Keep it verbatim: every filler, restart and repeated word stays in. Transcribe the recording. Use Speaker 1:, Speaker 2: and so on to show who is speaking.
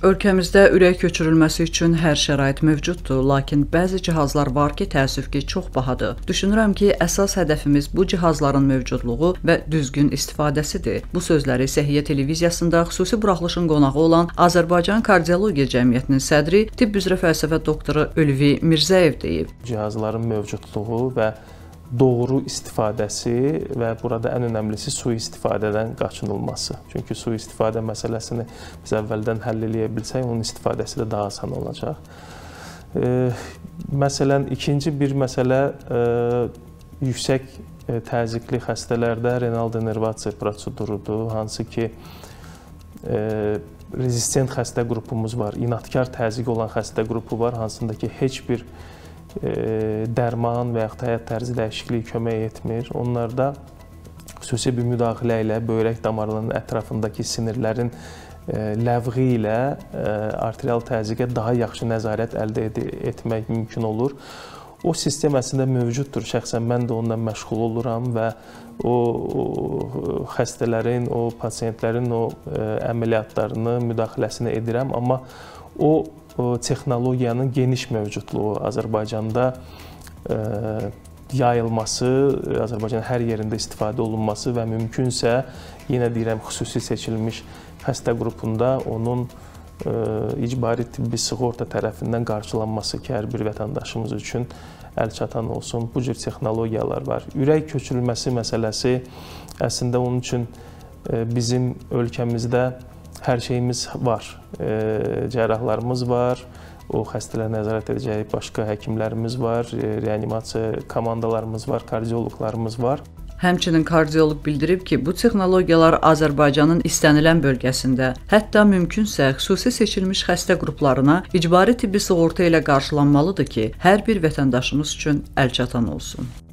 Speaker 1: Ölkəmizdə ürək köçürülməsi üçün hər şərait mövcuddur, lakin bəzi cihazlar var ki, təəssüf ki, çox bahadır. Düşünürəm ki, əsas hədəfimiz bu cihazların mövcudluğu və düzgün istifadəsidir. Bu sözləri Səhiyyə televiziyasında xüsusi buraxılışın qonağı olan Azərbaycan Kardiologiya Cəmiyyətinin sədri, tibb üzrə fəlsəfə doktoru Ülvi Mirzəyev deyib.
Speaker 2: Cihazların mövcudluğu və doğru istifadəsi və burada ən önəmlisi sui-istifadədən qaçınılması. Çünki sui-istifadə məsələsini biz əvvəldən həll edə bilsək, onun istifadəsi də daha asan olacaq. E, məsələn, ikinci bir məsələ e, yüksək e, təzyiqli xəstələrdə renal denervasiya prosedurudur, hansı ki, e, rezistent xəstə qrupumuz var, inadkar təzyiq olan xəstə qrupu var, hansında ki, heç bir dərman və yaxud həyat tərzi dəyişikliyi kömək etmir. Onlarda xüsusi bir müdaxilə ilə böyrək damarlarının ətrafındakı sinirlərin ləğvi ilə arterial təzyiqə daha yaxşı nəzarət əldə etmək mümkün olur. O sistem əslində mövcuddur. Şəxsən mən də ondan məşğul oluram və o, o xəstələrin, o pasiyentlərin o əməliyyatlarını, müdaxiləsini edirəm. Amma o O texnologiyanın geniş mövcudluğu, Azərbaycanda e, yayılması, Azərbaycanın hər yerində istifadə olunması və mümkünsə, yenə deyirəm, xüsusi seçilmiş xəstə qrupunda onun e, icbari tibbi sığorta tərəfindən qarşılanması ki, hər bir vətəndaşımız üçün əlçatan olsun. Bu cür texnologiyalar var. Ürək köçürülməsi məsələsi əslində onun üçün e, bizim ölkəmizdə hər şeyimiz var, e, cərrahlarımız var, o xəstələrə nəzarət edəcək başqa həkimlərimiz var, e, reanimasiya komandalarımız var, kardioloqlarımız var.
Speaker 1: Həmçinin kardioloq bildirib ki, bu texnologiyalar Azərbaycanın istənilən bölgəsində, hətta mümkünsə xüsusi seçilmiş xəstə qruplarına icbari tibbi sığorta ilə qarşılanmalıdır ki, hər bir vətəndaşımız üçün əlçatan olsun.